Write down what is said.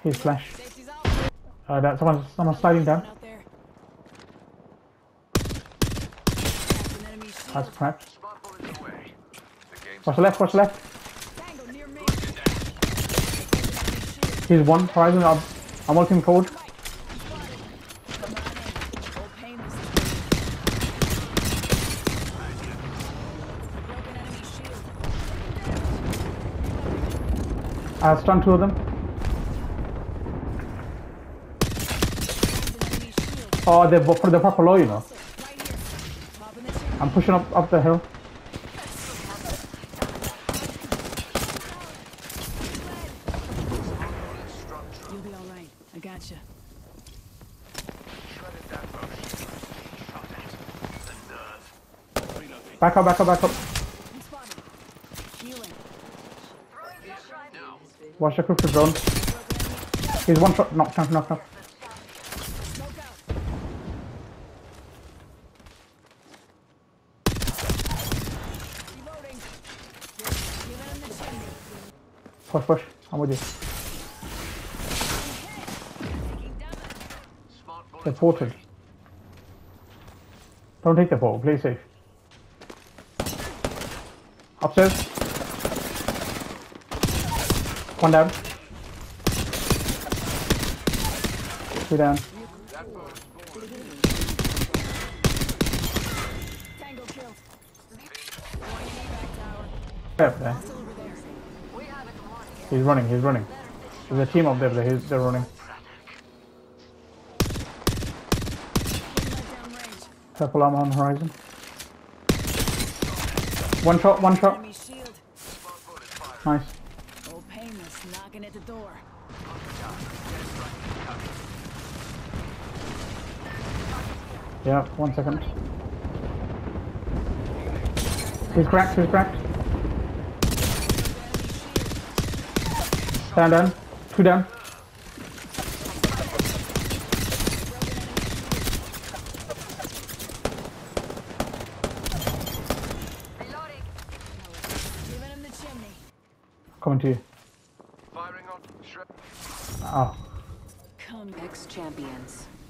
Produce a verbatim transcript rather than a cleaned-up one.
He's flash. Uh, that someone, someone sliding down. That's cracked. Watch the left, watch the left. He's one, Horizon. I'm, I'm walking forward. I stunned two of them. Oh, they're for the proper low, you know. I'm pushing up up the hill. You'll be all right. I gotcha. Back up, back up, back up. Watch the crypto drone. He's one shot. Knock, knock, knock, knock. Push, push. I'm with you. They're ported. Don't take the ball. Play safe. Upstairs. One down. Two down. Fair play. He's running, he's running. There's a team up there, but he's, they're running. Purple armor on the horizon. One shot, one shot. Nice. Knocking at the door. Yeah, one second. He's cracked, he's cracked. Down, down. Two down. Coming to you. Firing on. Oh. Come, ex-champions.